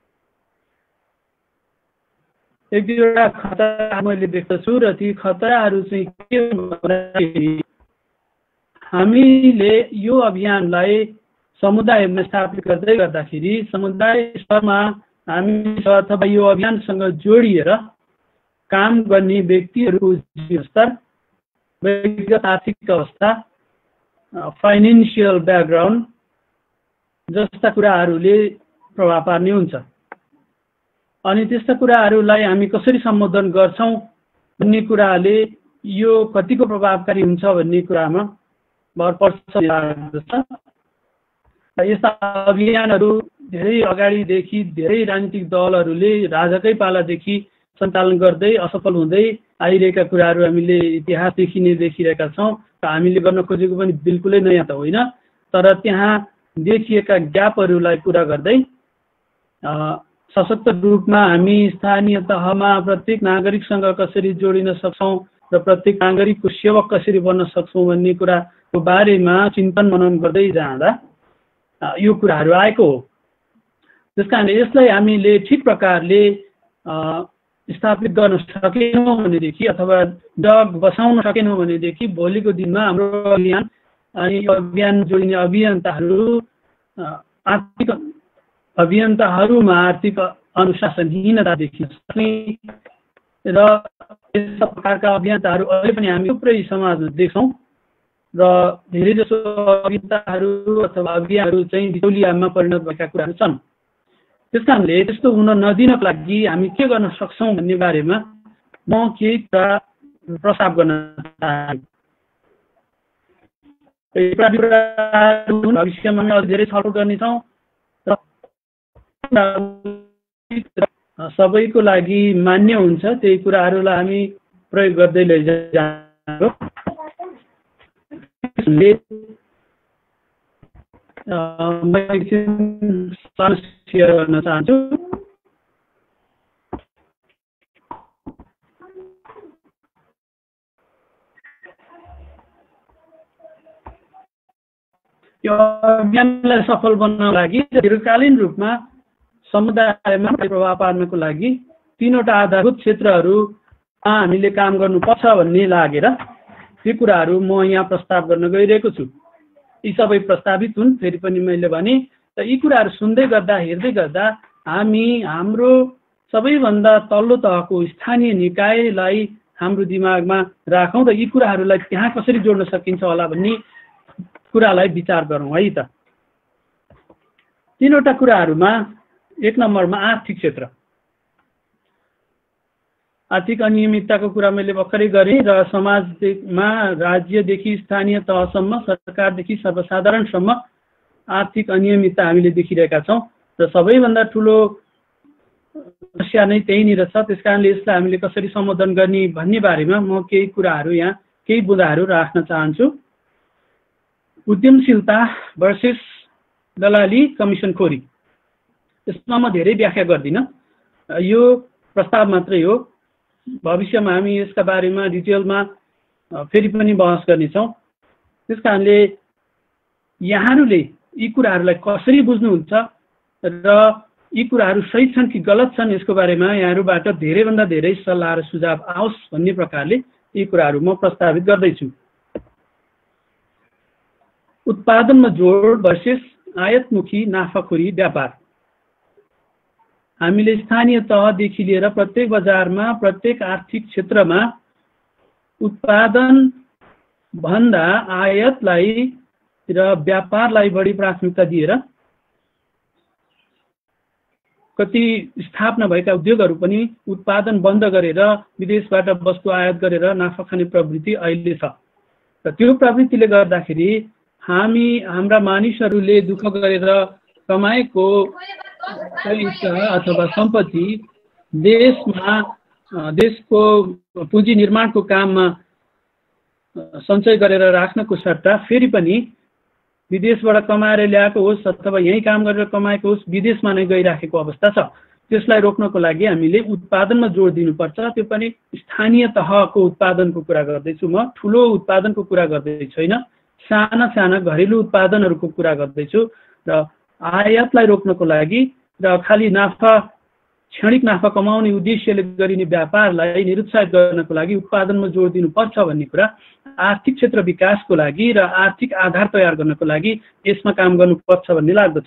एक दुईवटा खतरा मैले देख्दछु र ती खतराहरू चाहिँ के भन्दाखेरि हामीले यो अभियानलाई समुदायमा स्थापित गर्दै गर्दाखेरि समुदाय स्तरमा हामी अथवा यो अभियानसँग जोडिएर काम गर्ने व्यक्तिहरूको जीवनस्तर, व्यक्तिगत आर्थिक अवस्था, फाइनेन्सियल ब्याकग्राउन्ड जस्ता कुराहरूले प्रभाव पार्ने हुन्छ। अनि त्यस्ता कुराहरूलाई हामी कसरी सम्बोधन गर्छौँ भन्ने कुराले यो कतिको प्रभावकारी हुन्छ भन्ने कुरामा भर पर्छ। यस्ता अभियानहरू धेरै अगाडिदेखि धेरै राजनीतिक दलहरूले राजाकै पालादेखि सञ्चालन गर्दै असफल हुँदै आइरहेका कुराहरू हामीले इतिहासदेखि नै देखिरहेका छौँ। हामीले गर्न खोजेको पनि बिल्कुलै नयाँ त होइन, तर त्यहाँ देखिएका ग्यापहरूलाई पुरा गर्दै सशक्त रूपमा हामी स्थानीय तहमा प्रत्येक नागरिकसँग कसरी जोडिन सक्छौँ र प्रत्येक नागरिकको सेवक कसरी बन्न सक्छौँ भन्ने कुराको बारेमा चिन्तन मनन गर्दै जाँदा यो कुराहरू आएको हो। त्यसकारणले यसलाई हामीले ठिक प्रकारले स्थापित गर्न सकेनौँ भनेदेखि अथवा डग बसाउन सकेनौँ भनेदेखि भोलिको दिनमा हाम्रो अभियान अनि यो अभियान जोडिने अभियन्ताहरू आर्थिक अभियन्ताहरूमा आर्थिक अनुशासनहीनता देखिन सक्ने र यस्ता प्रकारका अभियन्ताहरू अहिले पनि हामी थुप्रै समाजमा देख्छौँ र धेरैजसो अभियन्ताहरू अथवा अभियानहरू चाहिँ बिचौलियामा परिणत भएका कुराहरू छन्। त्यस कारणले त्यस्तो हुन नदिनको लागि हामी के गर्न सक्छौँ भन्ने बारेमा म केही कुरा प्रस्ताव गर्न चाहन्छु। भविष्यमा हामी अझ धेरै छलफल गर्नेछौँ र सबैको लागि मान्य हुन्छ त्यही कुराहरूलाई हामी प्रयोग गर्दै लैजान्छौँ। सेयर गर्न चाहन्छु। यो अभियानलाई सफल बनाउनको लागि दीर्घकालीन रूपमा समुदायमा प्रभाव पार्नको लागि 3वटा आधारभूत क्षेत्रहरूमा हामीले काम गर्नुपर्छ भन्ने लागेर ती कुराहरू म यहाँ प्रस्ताव गर्न गइरहेको छु। यी सबै प्रस्तावित हुन्, फेरि पनि मैले भने त यी कुराहरू सुन्दै गर्दा हेर्दै गर्दा हामी हाम्रो सबैभन्दा तल्लो तहको स्थानीय निकायलाई हाम्रो दिमागमा राखौँ र यी कुराहरूलाई त्यहाँ कसरी जोड्न सकिन्छ होला भन्ने कुरालाई विचार गरौँ है त। 3वटा कुराहरूमा 1 नम्बरमा आर्थिक क्षेत्र। आर्थिक अनियमितताको कुरा मैले भर्खरै गरेँ र समाजमा राज्यदेखि स्थानीय तहसम्म सरकारदेखि सर्वसाधारणसम्म आर्थिक अनियमितता हामीले देखिरहेका छौँ र सबैभन्दा ठुलो समस्या नै त्यहीँनिर छ। त्यस कारणले यसलाई हामीले कसरी सम्बोधन गर्ने भन्ने बारेमा म केही कुराहरू यहाँ केही बुँदाहरू राख्न चाहन्छु। उद्यमशीलता भर्सेस दलाली कमिसनखोरी, यसमा म धेरै व्याख्या गर्दिनँ, यो प्रस्ताव मात्रै हो। भविष्यमा हामी यसका बारेमा डिटेलमा फेरि पनि बहस गर्नेछौँ। त्यस कारणले यहाँहरूले यी कुराहरूलाई कसरी बुझ्नुहुन्छ र यी कुराहरू सही छन् कि गलत छन् यसको बारेमा यहाँहरूबाट धेरैभन्दा धेरै सल्लाह र सुझाव आओस् भन्ने प्रकारले यी कुराहरू म प्रस्तावित गर्दैछु। उत्पादनमा जोड भर्सेस आयातमुखी नाफाखोरी व्यापार। हामीले स्थानीय तहदेखि लिएर प्रत्येक बजारमा प्रत्येक आर्थिक क्षेत्रमा उत्पादन भन्दा आयातलाई र व्यापारलाई बढी प्राथमिकता दिएर कति स्थापना भएका उद्योगहरू पनि उत्पादन बन्द गरेर विदेशबाट वस्तु आयात गरेर नाफा खाने प्रवृत्ति अहिले छ र त्यो प्रवृत्तिले गर्दाखेरि हाम्रा मानिसहरूले दुःख गरेर कमाएको पैसा अथवा सम्पत्ति देशको पुँजी निर्माणको काममा सञ्चय गरेर राख्नको सट्टा फेरि पनि विदेशबाट कमाएर ल्याएको होस् अथवा यहीँ काम गरेर कमाएको होस् विदेशमा नै गइराखेको अवस्था छ। त्यसलाई रोक्नको लागि हामीले उत्पादनमा जोड दिनुपर्छ। त्यो पनि स्थानीय तहको उत्पादनको कुरा गर्दैछु म, ठुलो उत्पादनको कुरा गर्दै छैन, साना साना घरेलु उत्पादनहरूको कुरा गर्दैछु। र आयातलाई रोक्नको लागि र खालि क्षणिक नाफा कमाउने उद्देश्यले गरिने व्यापारलाई निरुत्साहित गर्नको लागि उत्पादनमा जोड दिनुपर्छ भन्ने कुरा आर्थिक क्षेत्र विकासको लागि र आर्थिक आधार तयार गर्नको लागि यसमा काम गर्नुपर्छ भन्ने लाग्दछ।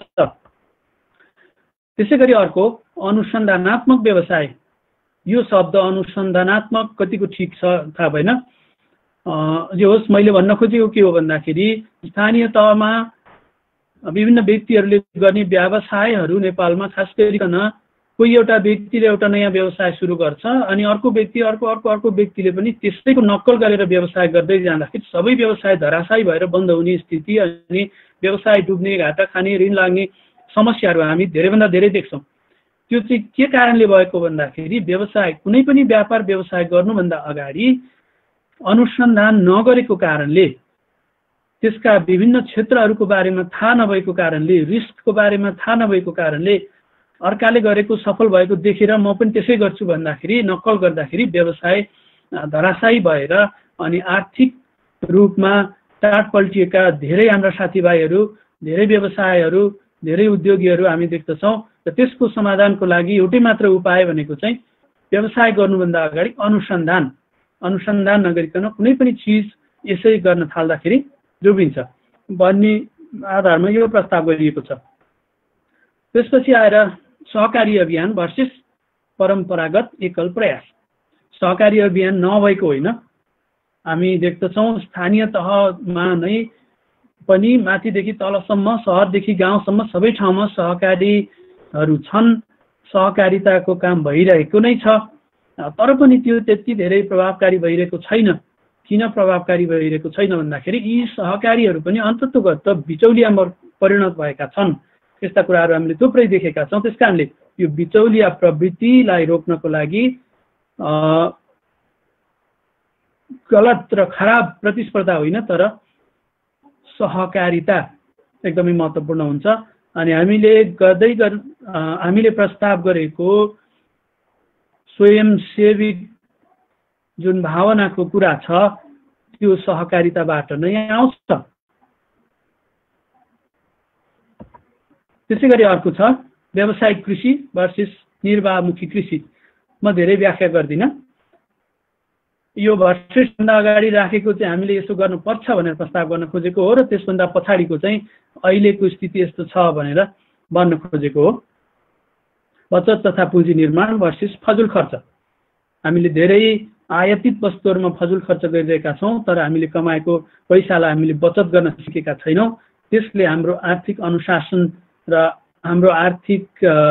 त्यसै गरी अर्को अनुसन्धानात्मक व्यवसाय। यो शब्द अनुसन्धानात्मक कतिको ठिक छ थाहा भएन। जे होस्, मैले भन्न खोजेको के हो भन्दाखेरि स्थानीय तहमा विभिन्न व्यक्तिहरूले गर्ने व्यवसायहरू नेपालमा खास गरिकन कोही एउटा व्यक्तिले एउटा नयाँ व्यवसाय सुरु गर्छ अनि अर्को व्यक्ति अर्को व्यक्तिले पनि त्यसैको नक्कल गरेर व्यवसाय गर्दै जाँदाखेरि सबै व्यवसाय धराशायी भएर बन्द हुने स्थिति अनि व्यवसाय डुब्ने, घाटा खाने, ऋण लाग्ने समस्याहरू हामी धेरैभन्दा धेरै देख्छौँ। त्यो चाहिँ के कारणले भएको भन्दाखेरि कुनै पनि व्यापार व्यवसाय गर्नुभन्दा अगाडि अनुसन्धान नगरेको कारणले, त्यसका विभिन्न क्षेत्रहरूको बारेमा थाहा नभएको कारणले, रिस्कको बारेमा थाहा नभएको कारणले अर्काले गरेको सफल भएको देखेर म पनि त्यसै गर्छु भन्दाखेरि, नक्कल गर्दाखेरि व्यवसाय धराशायी भएर अनि आर्थिक रूपमा टाट पल्टिएका धेरै हाम्रा साथीभाइहरू, धेरै व्यवसायहरू, धेरै उद्योगीहरू हामी देख्दछौँ। र त्यसको समाधानको लागि एउटै मात्र उपाय भनेको चाहिँ व्यवसाय गर्नुभन्दा अगाडि अनुसन्धान नगरिकन कुनै पनि चिज यसै गर्न थाल्दाखेरि डुबिन्छ भन्ने आधारमा यो प्रस्ताव गरिएको छ। त्यसपछि आएर सहकारी अभियान भर्सेस परम्परागत एकल प्रयास। सहकारी अभियान नभएको होइन, हामी देख्दछौँ स्थानीय तहमा नै पनि माथिदेखि तलसम्म, सहरदेखि गाउँसम्म सबै ठाउँमा सहकारीहरू छन्, सहकारिताको काम भइरहेको नै छ। तर पनि त्यो त्यति धेरै प्रभावकारी भइरहेको छैन। किन प्रभावकारी भइरहेको छैन भन्दाखेरि यी सहकारीहरू पनि अन्ततोगत बिचौलियामा परिणत भएका छन्। यस्ता कुराहरू हामीले थुप्रै देखेका छौँ। त्यस कारणले यो बिचौलिया प्रवृत्तिलाई रोक्नको लागि गलत र खराब प्रतिस्पर्धा होइन, तर सहकारिता एकदमै महत्त्वपूर्ण हुन्छ। अनि हामीले प्रस्ताव गरेको स्वयंसेवी जुन भावनाको कुरा छ त्यो सहकारिताबाट नै आउँछ। त्यसै गरी अर्को छ व्यावसायिक कृषि भर्सेस निर्वाहमुखी कृषि। म धेरै व्याख्या गर्दिनँ। यो भर्सेसभन्दा अगाडि राखेको चाहिँ हामीले यसो गर्नुपर्छ भनेर प्रस्ताव गर्न खोजेको हो र त्यसभन्दा पछाडिको चाहिँ अहिलेको स्थिति यस्तो छ भनेर भन्न खोजेको हो। बचत तथा पुँजी निर्माण भर्सेस फजुल खर्च। हामीले धेरै आयातित वस्तुहरूमा फजुल खर्च गरिरहेका छौँ, तर हामीले कमाएको पैसालाई हामीले बचत गर्न सिकेका छैनौँ। त्यसले हाम्रो आर्थिक अनुशासन र हाम्रो आर्थिक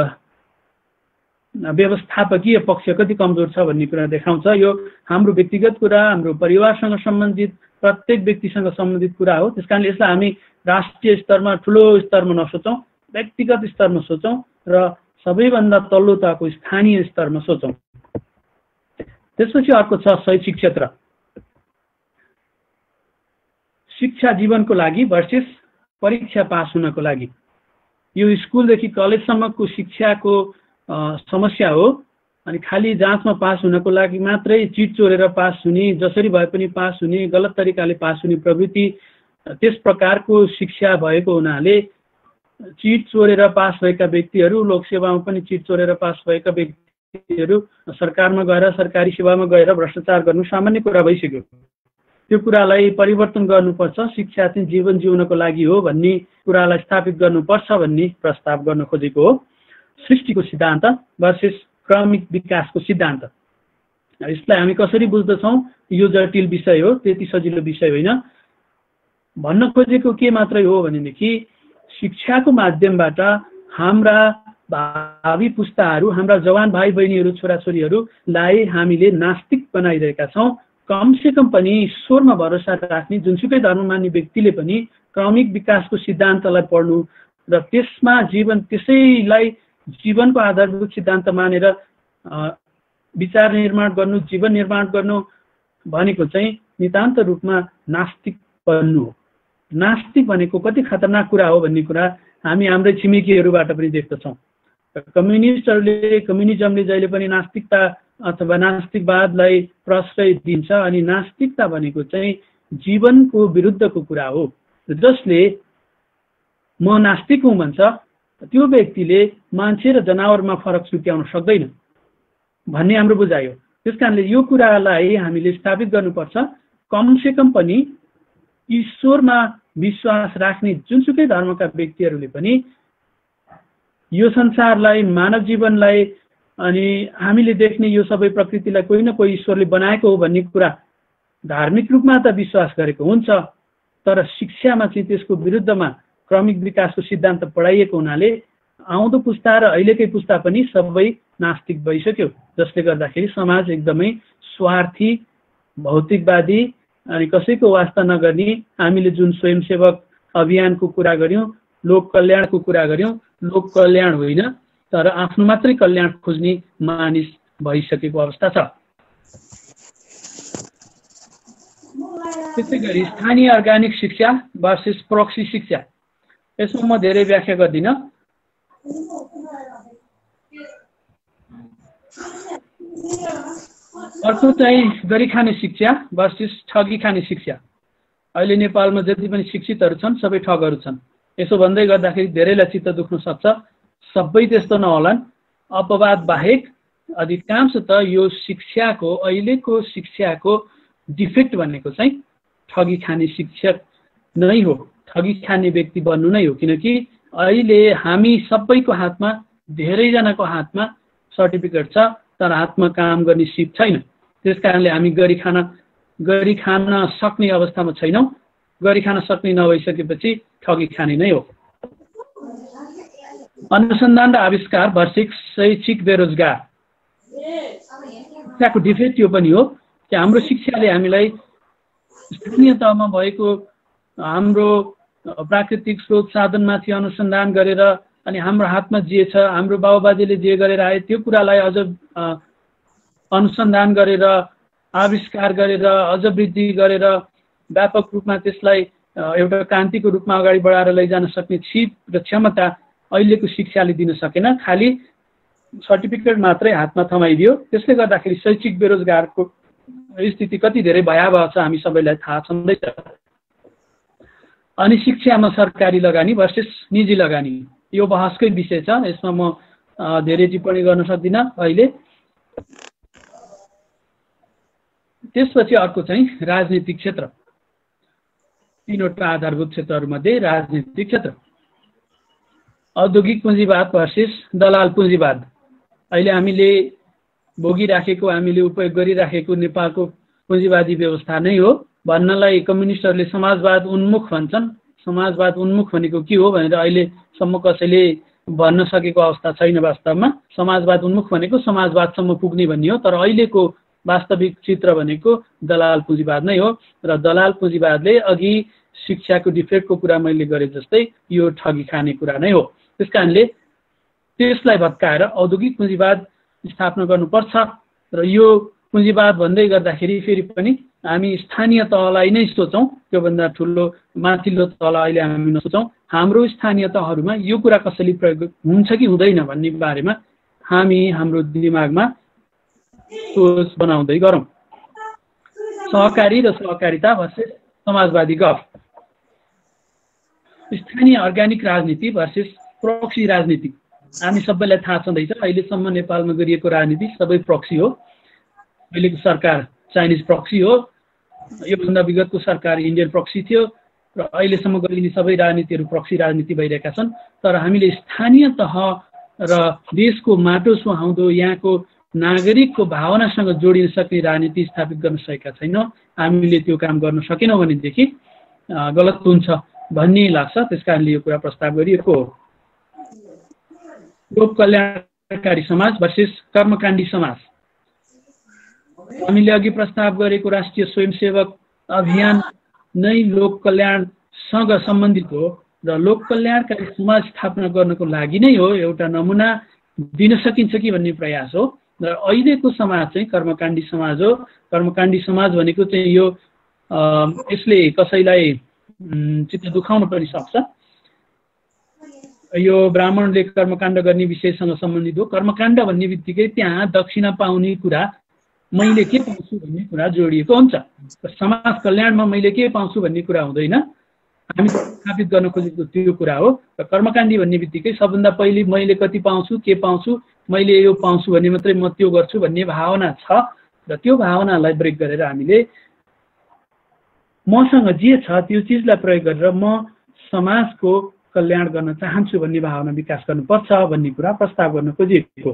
व्यवस्थापकीय पक्ष कति कमजोर छ भन्ने कुरा देखाउँछ। यो हाम्रो व्यक्तिगत कुरा, हाम्रो परिवारसँग सम्बन्धित, प्रत्येक व्यक्तिसँग सम्बन्धित कुरा हो। त्यस कारणले यसलाई हामी राष्ट्रिय स्तरमा ठुलो स्तरमा नसोचौँ, व्यक्तिगत स्तरमा सोचौँ र सबैभन्दा तल्लो तहको स्थानीय स्तरमा सोचौँ। त्यसपछि अर्को छ शैक्षिक क्षेत्र। शिक्षा जीवनको लागि भर्सेस परीक्षा पास हुनको लागि। यो स्कुलदेखि कलेजसम्मको शिक्षाको समस्या हो। अनि खालि जाँचमा पास हुनको लागि मात्रै चिट चोरेर पास हुने, जसरी भए पनि पास हुने, गलत तरिकाले पास हुने प्रवृत्ति, त्यस प्रकारको शिक्षा भएको हुनाले चिट चोरेर पास भएका व्यक्तिहरू, लोकसेवामा पनि चिट चोरेर पास भएका व्यक्तिहरू सरकारमा गएर, सरकारी सेवामा गएर भ्रष्टाचार गर्नु सामान्य कुरा भइसक्यो। त्यो कुरालाई परिवर्तन गर्नुपर्छ। शिक्षा चाहिँ जीवन जिउनको लागि हो भन्ने कुरालाई स्थापित गर्नुपर्छ भन्ने प्रस्ताव गर्न खोजेको हो। सृष्टिको सिद्धान्त भर्सेस क्रमिक विकासको सिद्धान्त। यसलाई हामी कसरी बुझ्दछौँ? यो जटिल विषय हो, त्यति सजिलो विषय होइन। भन्न खोजेको के मात्रै हो भनेदेखि शिक्षाको माध्यमबाट हाम्रा भावी पुस्ताहरू, हाम्रा जवान भाइ बहिनीहरू, छोराछोरीहरूलाई हामीले नास्तिक बनाइरहेका छौँ। कमसेकम पनि ईश्वरमा भरोसा राख्ने जुनसुकै धर्म मान्ने व्यक्तिले पनि क्रमिक विकासको सिद्धान्तलाई पढ्नु र त्यसमा त्यसैलाई जीवनको आधारभूत सिद्धान्त मानेर विचार निर्माण गर्नु, जीवन निर्माण गर्नु भनेको चाहिँ नितान्त रूपमा नास्तिक बन्नु हो। नास्तिक भनेको कति खतरनाक कुरा हो भन्ने कुरा हामी हाम्रै छिमेकीहरूबाट पनि देख्दछौँ। कम्युनिजमले जहिले पनि नास्तिकता अथवा नास्तिकवादलाई प्रश्रय दिन्छ। अनि नास्तिकता भनेको चाहिँ जीवनको विरुद्धको कुरा हो। जसले म नास्तिक हुँ भन्छ त्यो व्यक्तिले मान्छे र जनावरमा फरक छुट्याउन सक्दैन भन्ने हाम्रो बुझाइ हो। त्यस कारणले यो कुरालाई हामीले स्थापित गर्नुपर्छ। कमसेकम पनि ईश्वरमा विश्वास राख्ने जुनसुकै धर्मका व्यक्तिहरूले पनि यो संसारलाई, मानव जीवनलाई अनि हामीले देख्ने यो सबै प्रकृतिलाई कोही न कोही ईश्वरले बनाएको हो भन्ने कुरा धार्मिक रूपमा त विश्वास गरेको हुन्छ, तर शिक्षामा चाहिँ त्यसको विरुद्धमा क्रमिक विकासको सिद्धान्त पढाइएको हुनाले आउँदो पुस्ता र अहिलेकै पुस्ता पनि सबै नास्तिक भइसक्यो। जसले गर्दाखेरि समाज एकदमै स्वार्थी, भौतिकवादी अनि कसैको वास्ता नगर्ने, हामीले जुन स्वयंसेवक अभियानको कुरा गर्यौँ, लोक कल्याणको कुरा गर्यौँ, लोक कल्याण होइन तर आफ्नो मात्रै कल्याण खोज्ने मानिस भइसकेको अवस्था छ। त्यसै गरी स्थानीय अर्ग्यानिक शिक्षा भर्सेस प्रक्सी शिक्षा। यसमा म धेरै व्याख्या गर्दिनँ। अर्को चाहिँ गरी खाने शिक्षा भर्सेस ठगी खाने शिक्षा। अहिले नेपालमा जति पनि शिक्षितहरू छन् सबै ठगहरू छन्। यसो भन्दै गर्दाखेरि धेरैलाई चित्त दुख्न सक्छ। सबै त्यस्तो नहोलान्। अपवाद बाहेक अधिकांश त यो शिक्षाको अहिलेको शिक्षाको डिफेक्ट भनेको चाहिँ ठगी खाने शिक्षक नै हो, ठगी खाने व्यक्ति बन्नु नै हो। किनकि अहिले हामी सबैको हातमा, धेरैजनाको हातमा सर्टिफिकेट छ तर हातमा काम गर्ने सिप छैन। त्यस कारणले हामी गरी खान सक्ने अवस्थामा छैनौँ। गरी खान सक्ने नभइसकेपछि ठगी खाने नै हो। अनुसन्धान र आविष्कार भर्सेस शैक्षिक बेरोजगार, शिक्षाको डिफेक्ट यो पनि हो कि हाम्रो शिक्षाले हामीलाई स्थानीय तहमा भएको हाम्रो प्राकृतिक स्रोत साधनमाथि अनुसन्धान गरेर अनि हाम्रो हातमा जे छ, हाम्रो बाबुबाजेले जे गरेर आए त्यो कुरालाई अझ अनुसन्धान गरेर आविष्कार गरेर अझ वृद्धि गरेर व्यापक रूपमा त्यसलाई एउटा क्रान्तिको रूपमा अगाडि बढाएर लैजान सक्ने छिप र क्षमता अहिलेको शिक्षाले दिन सकेन। खालि सर्टिफिकेट मात्रै हातमा थमाइदियो। त्यसले गर्दाखेरि शैक्षिक बेरोजगारको स्थिति कति धेरै भयावह छ हामी सबैलाई थाहा छँदैछ। अनि शिक्षामा सरकारी लगानी भर्सेस निजी लगानी यो बहसकै विषय छ। यसमा म धेरै टिप्पणी गर्न सक्दिनँ अहिले। त्यसपछि अर्को चाहिँ राजनीतिक क्षेत्र। तीनवटा आधारभूत क्षेत्रहरूमध्ये राजनीतिक क्षेत्र, औद्योगिक पुँजीवाद भर्सेस दलाल पुँजीवाद। अहिले हामीले भोगिराखेको, हामीले उपयोग गरिराखेको नेपालको पुँजीवादी व्यवस्था नै हो। भन्नलाई कम्युनिस्टहरूले समाजवाद उन्मुख भन्छन्। समाजवाद उन्मुख भनेको के हो भनेर अहिलेसम्म कसैले भन्न सकेको अवस्था छैन। वास्तवमा समाजवाद उन्मुख भनेको समाजवादसम्म पुग्ने भन्ने हो, तर अहिलेको वास्तविक चित्र भनेको दलाल पुँजीवाद नै हो। र दलाल पुँजीवादले अघि शिक्षाको डिफेक्टको कुरा मैले गरे जस्तै यो ठगी खाने कुरा नै हो। त्यस कारणले त्यसलाई भत्काएर औद्योगिक पुँजीवाद स्थापना गर्नुपर्छ। र यो पुँजीवाद भन्दै गर्दाखेरि फेरि पनि हामी स्थानीय तहलाई नै सोचौँ, त्योभन्दा ठुलो माथिल्लो तहलाई अहिले हामी नसोचौँ। हाम्रो स्थानीय तहहरूमा यो कुरा कसैले प्रयोग हुन्छ कि हुँदैन भन्ने बारेमा हामी हाम्रो दिमागमा सोच बनाउँदै गरौँ। सहकारी र सहकारिता भर्सेस समाजवादी गफ, स्थानीय अर्ग्यानिक राजनीति भर्सेस प्रक्सी राजनीति। हामी सबैलाई थाहा छँदैछ अहिलेसम्म नेपालमा गरिएको राजनीति सबै प्रक्सी हो। अहिलेको सरकार चाइनिज प्रक्सी हो, योभन्दा विगतको सरकार इन्डियन प्रक्सी थियो र अहिलेसम्म गरिने सबै राजनीतिहरू प्रक्सी राजनीति भइरहेका छन्। तर हामीले स्थानीय तह र देशको माटो सुहाउँदो यहाँको नागरिकको भावनासँग जोडिन सक्ने राजनीति स्थापित गर्न सकेका छैनौँ। हामीले त्यो काम गर्न सकेनौँ भनेदेखि गलत हुन्छ भन्ने लाग्छ। त्यस कारणले यो कुरा प्रस्ताव गरिएको हो। लोक कल्याणकारी समाज भर्सेस कर्मकाण्डी समाज। हामीले अघि प्रस्ताव गरेको राष्ट्रिय स्वयंसेवक अभियान नै लोक कल्याणसँग सम्बन्धित हो र लोक कल्याणकारी समाज स्थापना गर्नको लागि नै हो। एउटा नमुना दिन सकिन्छ कि भन्ने प्रयास हो। र अहिलेको समाज चाहिँ कर्मकाण्डी समाज हो। कर्मकाण्डी समाज भनेको चाहिँ यो यसले कसैलाई चित्त दुखाउन पनि सक्छ। यो ब्राह्मणले कर्मकाण्ड गर्ने विषयसँग सम्बन्धित हो। कर्मकाण्ड भन्ने बित्तिकै त्यहाँ दक्षिणा पाउने कुरा, मैले के पाउँछु भन्ने कुरा जोडिएको हुन्छ। समाज कल्याणमा मैले के पाउँछु भन्ने कुरा हुँदैन, हामी स्थापित गर्न खोजेको त्यो कुरा हो। र कर्मकाण्डी भन्ने बित्तिकै सबभन्दा पहिले मैले कति पाउँछु, के पाउँछु, मैले यो पाउँछु भने मात्रै म त्यो गर्छु भन्ने भावना छ। र त्यो भावनालाई ब्रेक गरेर हामीले मसँग जे छ त्यो चिजलाई प्रयोग गरेर म समाजको कल्याण गर्न चाहन्छु भन्ने भावना विकास गर्नुपर्छ भन्ने कुरा प्रस्ताव गर्न खोजिएको।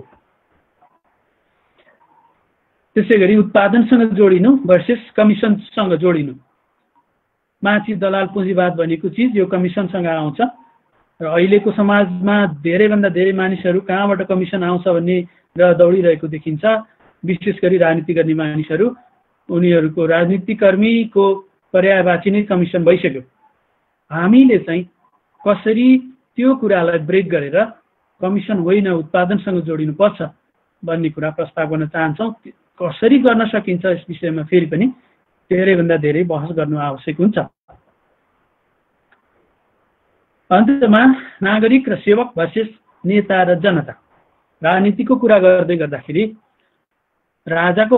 त्यसै गरी उत्पादनसँग जोडिनु भर्सेस कमिसनसँग जोडिनु। माथि दलाल पुँजीवाद भनेको चिज यो कमिसनसँग आउँछ र अहिलेको समाजमा धेरैभन्दा धेरै मानिसहरू कहाँबाट कमिसन आउँछ भन्ने र दौडिरहेको देखिन्छ। विशेष गरी राजनीति गर्ने मानिसहरू, उनीहरूको राजनीतिकर्मीको पर्यायवाची नै कमिसन भइसक्यो। हामीले चाहिँ कसरी त्यो कुरालाई ब्रेक गरेर कमिसन होइन उत्पादनसँग जोडिनुपर्छ भन्ने कुरा प्रस्ताव गर्न चाहन्छौँ। कसरी गर्न सकिन्छ यस विषयमा फेरि पनि धेरैभन्दा धेरै बहस गर्नु आवश्यक हुन्छ। अन्तमा नागरिक र सेवक भर्सेस नेता र जनता। राजनीतिको कुरा गर्दै गर्दाखेरि राजाको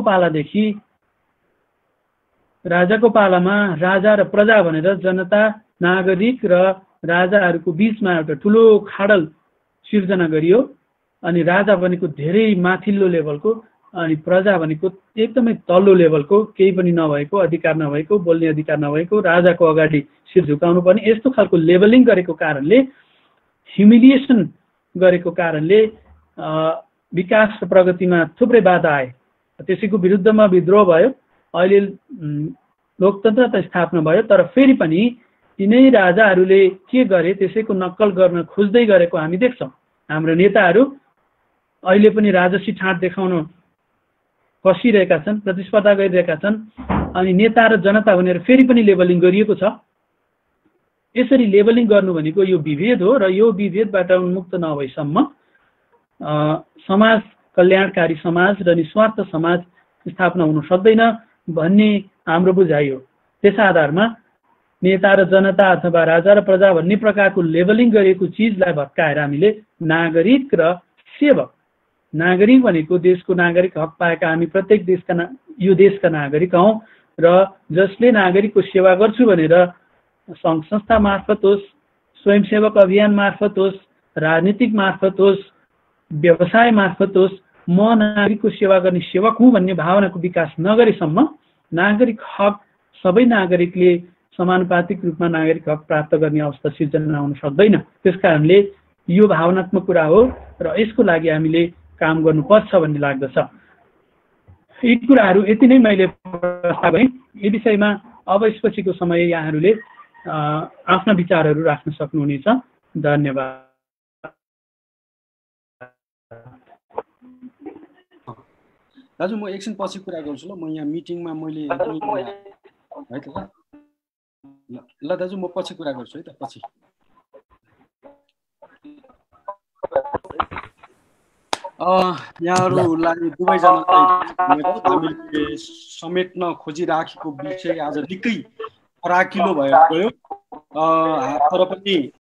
पालामा राजा र प्रजा भनेर जनता, नागरिक र राजाहरूको बीचमा एउटा ठुलो खाडल सिर्जना गरियो अनि राजा भनेको धेरै माथिल्लो लेभलको, अनि प्रजा भनेको एकदमै तल्लो लेभलको, केही पनि नभएको, अधिकार नभएको, बोल्ने अधिकार नभएको, राजाको अगाडि शिर झुकाउनु पर्ने, यस्तो खालको लेभलिङ गरेको कारणले, ह्युमिलिएसन गरेको कारणले विकास र प्रगतिमा थुप्रै बाधा आए। त्यसैको विरुद्धमा विद्रोह भयो, अहिले लोकतन्त्र स्थापना भयो। तर फेरि पनि तिनै राजाहरूले के गरे त्यसैको नक्कल गर्न खोज्दै गरेको हामी देख्छौँ। हाम्रो नेताहरू अहिले पनि राजसी ठाँट देखाउन कसिरहेका छन्, प्रतिस्पर्धा गरिरहेका छन्, अनि नेता र जनता भनेर फेरि पनि लेबलिङ गरिएको छ। यसरी लेबलिङ गर्नु भनेको यो विभेद हो, र यो विभेदबाट उन्मुक्त नभएसम्म समाज कल्याणकारी समाज र निस्वार्थ समाज स्थापना हुन सक्दैन भन्ने हाम्रो बुझाइ हो। त्यस आधारमा नेता र जनता अथवा राजा र प्रजा भन्ने प्रकारको लेबलिङ गरिएको चिजलाई भत्काएर हामीले नागरिक र सेवक, नागरिक भनेको देशको नागरिक हक पाएका हामी प्रत्येक यो देशका नागरिक हौँ, र जसले नागरिकको सेवा गर्छु भनेर सङ्घ संस्था मार्फत होस्, स्वयंसेवक अभियान मार्फत होस्, राजनीतिक मार्फत होस्, व्यवसाय मार्फत होस्, म नागरिकको सेवा गर्ने सेवक हुँ भन्ने भावनाको विकास नगरेसम्म नागरिक हक सबै नागरिकले समानुपातिक रूपमा नागरिक हक प्राप्त गर्ने अवस्था सिर्जना हुन सक्दैन। त्यसकारणले यो भावनात्मक कुरा हो र यसको लागि हामीले काम गर्नुपर्छ भन्ने लाग्दछ। यी कुराहरू यति नै मैले प्रस्ताव गरेँ। यी विषयमा अब यसपछिको समय यहाँहरूले आफ्ना विचारहरू राख्न सक्नुहुनेछ। धन्यवाद। दाजु म एकछिन पछि कुरा गर्छु ल, म यहाँ मिटिङमा मैले है त ल दाजु म पछि कुरा गर्छु है त पछि। यहाँहरूलाई दुवैजनालाई हामीले समेट्न खोजिराखेको विषय आज निकै फराकिलो भएर गयो, तर पनि